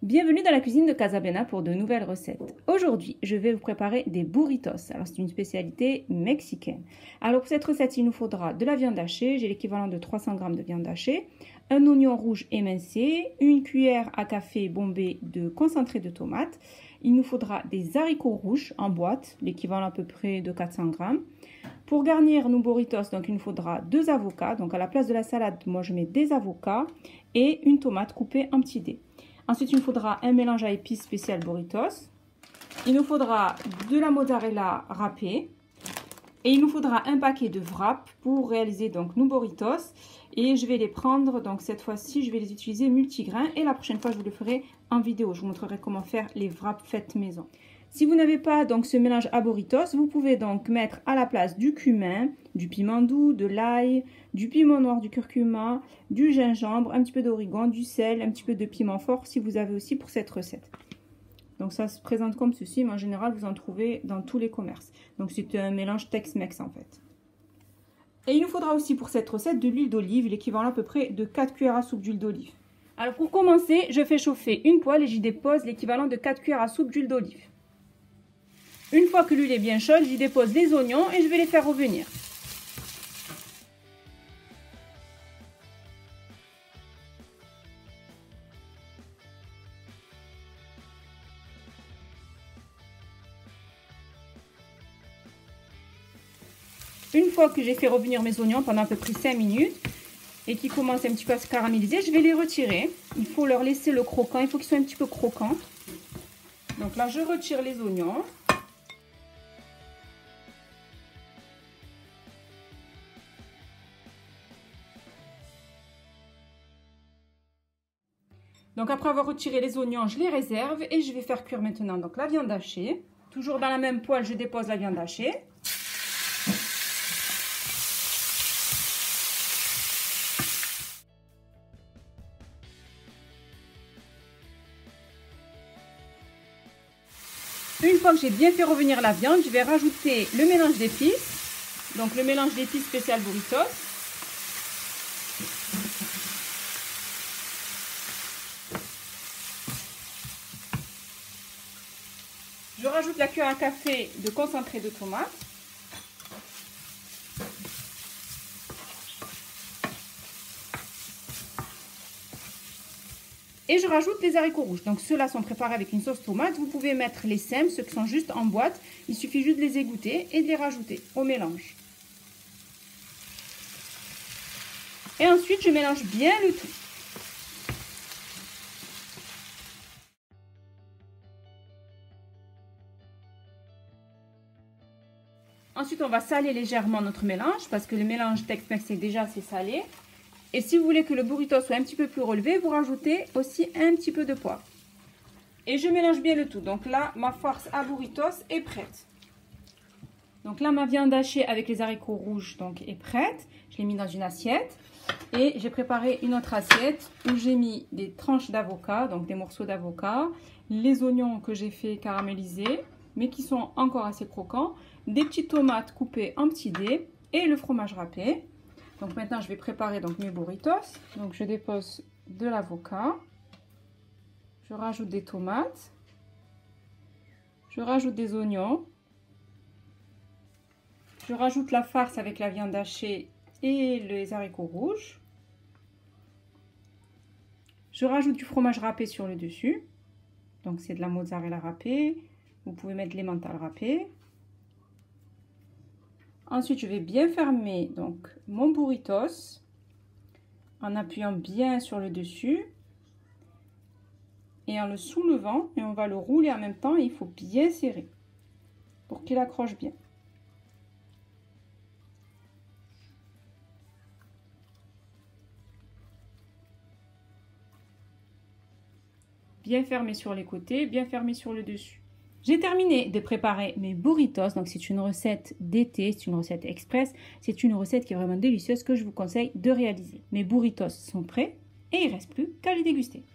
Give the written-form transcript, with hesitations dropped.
Bienvenue dans la cuisine de Casabena pour de nouvelles recettes. Aujourd'hui, je vais vous préparer des burritos. Alors, c'est une spécialité mexicaine. Alors, pour cette recette, il nous faudra de la viande hachée. J'ai l'équivalent de 300 g de viande hachée, un oignon rouge émincé, une cuillère à café bombée de concentré de tomate. Il nous faudra des haricots rouges en boîte, l'équivalent à peu près de 400 g. Pour garnir nos burritos, donc il nous faudra 2 avocats. Donc, à la place de la salade, moi, je mets des avocats et une tomate coupée en petits dés. Ensuite, il nous faudra un mélange à épices spécial burritos. Il nous faudra de la mozzarella râpée. Et il nous faudra un paquet de wraps pour réaliser donc nos burritos. Et je vais les prendre, donc cette fois-ci, je vais les utiliser multigrains. Et la prochaine fois, je vous le ferai en vidéo. Je vous montrerai comment faire les wraps faits maison. Si vous n'avez pas donc ce mélange à burritos, vous pouvez donc mettre à la place du cumin, du piment doux, de l'ail, du piment noir, du curcuma, du gingembre, un petit peu d'origan, du sel, un petit peu de piment fort si vous avez aussi pour cette recette. Donc ça se présente comme ceci, mais en général vous en trouvez dans tous les commerces. Donc c'est un mélange Tex-Mex en fait. Et il nous faudra aussi pour cette recette de l'huile d'olive, l'équivalent à peu près de 4 cuillères à soupe d'huile d'olive. Alors pour commencer, je fais chauffer une poêle et j'y dépose l'équivalent de 4 cuillères à soupe d'huile d'olive. Une fois que l'huile est bien chaude, j'y dépose les oignons et je vais les faire revenir. Une fois que j'ai fait revenir mes oignons pendant à peu près 5 minutes et qu'ils commencent un petit peu à se caraméliser, je vais les retirer. Il faut leur laisser le croquant, il faut qu'ils soient un petit peu croquants. Donc là, je retire les oignons. Donc après avoir retiré les oignons, je les réserve et je vais faire cuire maintenant donc la viande hachée. Toujours dans la même poêle, je dépose la viande hachée. Une fois que j'ai bien fait revenir la viande, je vais rajouter le mélange d'épices. Donc le mélange d'épices spécial burritos. Je rajoute la cuillère à café de concentré de tomate. Et je rajoute les haricots rouges. Donc ceux-là sont préparés avec une sauce tomate. Vous pouvez mettre les simples, ceux qui sont juste en boîte. Il suffit juste de les égoutter et de les rajouter au mélange. Et ensuite, je mélange bien le tout. Ensuite, on va saler légèrement notre mélange parce que le mélange Tex-Mex est déjà assez salé. Et si vous voulez que le burrito soit un petit peu plus relevé, vous rajoutez aussi un petit peu de poivre. Et je mélange bien le tout. Donc là, ma farce à burritos est prête. Donc là, ma viande hachée avec les haricots rouges donc, est prête. Je l'ai mis dans une assiette. Et j'ai préparé une autre assiette où j'ai mis des tranches d'avocat, donc des morceaux d'avocat, les oignons que j'ai fait caraméliser, mais qui sont encore assez croquants, des petites tomates coupées en petits dés et le fromage râpé. Donc maintenant, je vais préparer donc mes burritos. Donc je dépose de l'avocat, je rajoute des tomates, je rajoute des oignons, je rajoute la farce avec la viande hachée et les haricots rouges. Je rajoute du fromage râpé sur le dessus. Donc c'est de la mozzarella râpée. Vous pouvez mettre les mentales râpées. Ensuite, je vais bien fermer donc mon burritos en appuyant bien sur le dessus et en le soulevant, et on va le rouler en même temps. Il faut bien serrer pour qu'il accroche bien. Bien fermé sur les côtés, bien fermé sur le dessus. J'ai terminé de préparer mes burritos, donc c'est une recette d'été, c'est une recette express, c'est une recette qui est vraiment délicieuse que je vous conseille de réaliser. Mes burritos sont prêts et il ne reste plus qu'à les déguster.